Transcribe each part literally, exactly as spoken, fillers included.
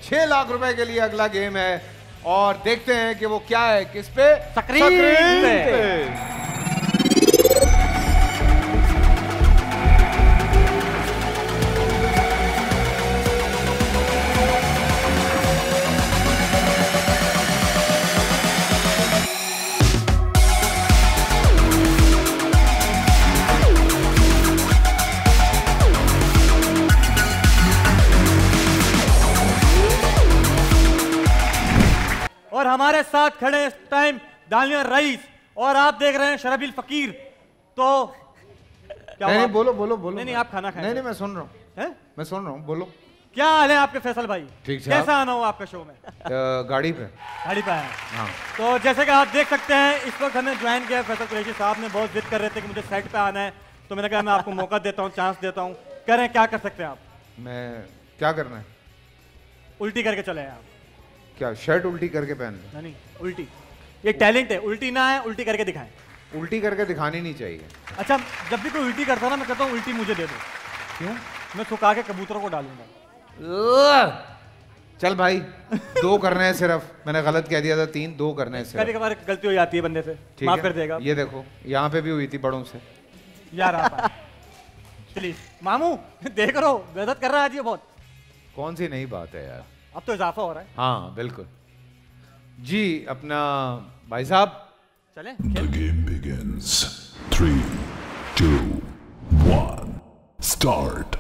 छह लाख रुपए के लिए अगला गेम है और देखते हैं कि वो क्या है, किस पे? स्क्रीन पे, पे। और हमारे साथ खड़े इस टाइम दानिया रईस और आप देख रहे हैं शरबील फकीर। तो क्या नहीं, नहीं बोलो बोलो बोलो। नहीं नहीं आप खाना खाएं। नहीं नहीं मैं सुन रहा हूँ, मैं सुन रहा हूँ, बोलो। क्या हाल है आपके फैसल भाई? ठीक है। कैसा आना हो आपका शो में? गाड़ी पे गाड़ी पे आए। हाँ। तो जैसे कि आप देख सकते हैं इस वक्त हमें ज्वाइन किया फैसल कुरैशी साहब ने। बहुत जिद कर रहे थे कि मुझे सेट पे आना है, तो मैंने कहा मैं आपको मौका देता हूँ, चांस देता हूँ। कह रहे हैं क्या कर सकते हैं आप? मैं क्या करना है? उल्टी करके चले हैं आप। क्या शर्ट उल्टी करके पहन? नहीं नहीं उल्टी, ये टैलेंट है। उल्टी ना है, उल्टी करके दिखाएं। उल्टी करके दिखानी नहीं चाहिए। अच्छा, जब भी कोई उल्टी करता है ना मैं कहता हूँ उल्टी मुझे दे दो। क्यों? मैं सुखा के कबूतरों को डालूंगा। चल भाई दो करने हैं सिर्फ, मैंने गलत कह दिया था, तीन दो करने हैं सिर्फ। कभी कभार गलती हो जाती है बंदे से, माफ कर देगा। ये देखो यहाँ पे भी हुई थी बड़ों से। यार आप प्लीज मामू देख रहे हो बेइज्जत कर रहा है आज ये बहुत। कौन सी नई बात है यार, अब तो इजाफा हो रहा है। हाँ बिल्कुल जी। अपना भाई साहब चले। The game begins. Three, two, one, start.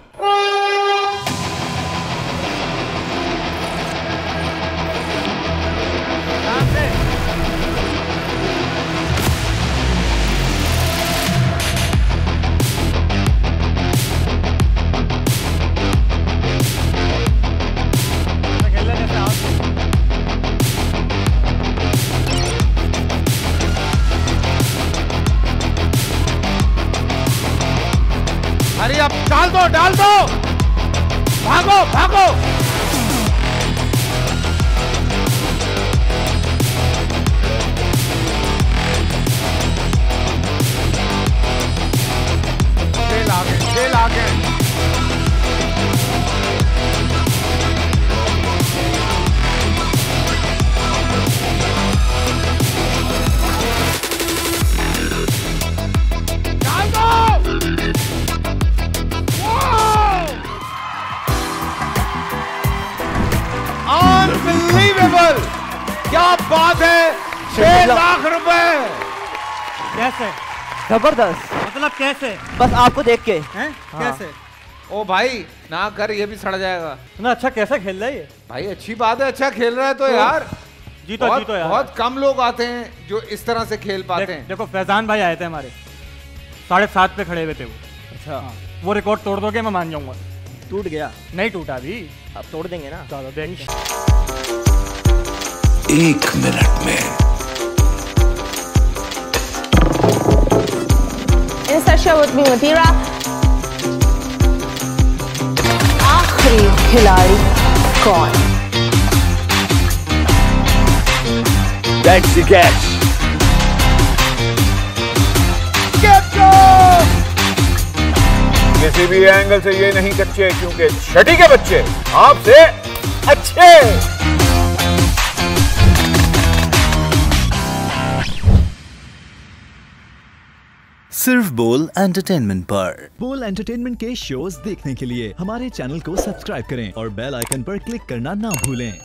अरे अब डाल दो डाल दो, भागो भागो। खेल आगे, खेल आगे। डाल दो। अनबिलीवेबल, क्या बात है। छह लाख रुपए कैसे? जबरदस्त। मतलब कैसे? बस आपको देख के। हैं? हाँ। कैसे? ओ भाई ना कर, ये भी सड़ जाएगा ना। अच्छा कैसा खेल रहा है ये? भाई अच्छी बात है, अच्छा खेल रहा है तो यार जीतो बहुत, जीतो यार। बहुत कम लोग आते हैं जो इस तरह से खेल पाते देख, हैं। देखो फैजान भाई आए थे हमारे, साढ़े सात पे खड़े हुए थे वो। अच्छा हाँ। वो रिकॉर्ड तोड़ दोगे मैं मान जाऊंगा। टूट गया? नहीं टूटा अभी, अब तोड़ देंगे ना। चलो देख। एक मिनट में इंसर्शन विद मी मतीरा। आखिरी खिलाड़ी कौन? That's the catch. किसी भी एंगल से ये नहीं कच्चे, क्योंकि छठी के बच्चे आपसे अच्छे। सिर्फ बोल एंटरटेनमेंट पर। बोल एंटरटेनमेंट के शोज देखने के लिए हमारे चैनल को सब्सक्राइब करें और बेल आइकन पर क्लिक करना ना भूलें।